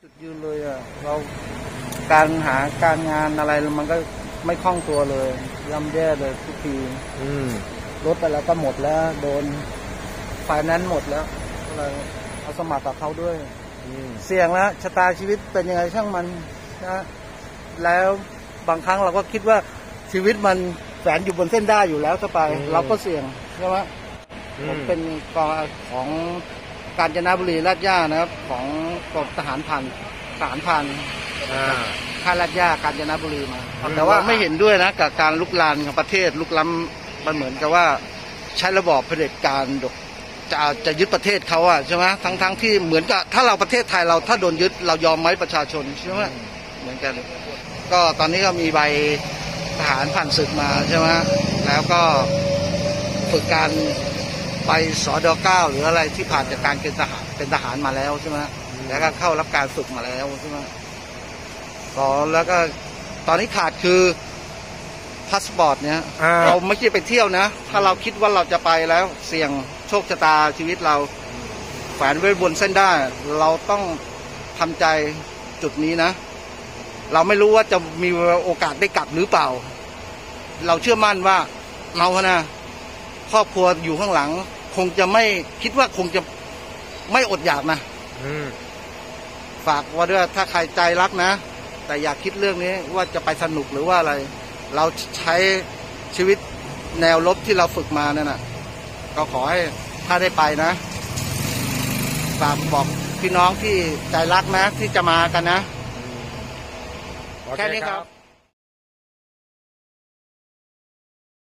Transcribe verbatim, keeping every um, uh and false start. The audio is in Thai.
จุดยืนเลยอ่ะเราการหาการงานอะไรมันก็ไม่คล่องตัวเลยย่ำแย่เลยทุกทีรถไปแล้วก็หมดแล้วโดนไฟแนนซ์หมดแล้วก็เลยเอาสมัครกับเขาด้วยเสี่ยงแล้วชะตาชีวิตเป็นยังไงช่างมันนะแล้วบางครั้งเราก็คิดว่าชีวิตมันแฝงอยู่บนเส้นได้อยู่แล้วถ้าไปเราก็เสี่ยงใช่ไหมผมเป็นกองของกาญจนบุรีลาดย่านะครับของกองทหารผ่านทหารผ่านค่ายลาดย่ากาญจนบุรีมาแต่ว่าไม่เห็นด้วยนะกับการลุกลานของประเทศลุกล้ำมันเหมือนกับว่าใช้ระบอบเผด็จการจะจะยึดประเทศเขาอะใช่ไหมทั้งทั้งที่เหมือนกับถ้าเราประเทศไทยเราถ้าโดนยึดเรายอมไหมประชาชนใช่ไหมเหมือนกันก็ตอนนี้ก็มีใบทหารผ่านศึกมาใช่ไหมแล้วก็ฝึกการไปสดเก้าหรืออะไรที่ผ่านจากการเป็นทหารเป็นทหารมาแล้วใช่ไหมแล้วก็เข้ารับการฝึกมาแล้วใช่ไหมก็แล้วก็ตอนนี้ขาดคือพาสปอร์ตเนี่ยเราไม่ใช่ไปเที่ยวนะถ้าเราคิดว่าเราจะไปแล้วเสี่ยงโชคชะตาชีวิตเราแฝงไว้บนเส้นได้เราต้องทำใจจุดนี้นะเราไม่รู้ว่าจะมีโอกาสได้กลับหรือเปล่าเราเชื่อมั่นว่าเรานะครอบครัวอยู่ข้างหลังคงจะไม่คิดว่าคงจะไม่อดอยากนะฝากว่าด้วยถ้าใครใจรักนะแต่อยากคิดเรื่องนี้ว่าจะไปสนุกหรือว่าอะไรเราใช้ชีวิตแนวรบที่เราฝึกมานั่นน่ะก็ขอให้ถ้าได้ไปนะฝากบอกพี่น้องที่ใจรักนะที่จะมากันนะแค่นี้ครับ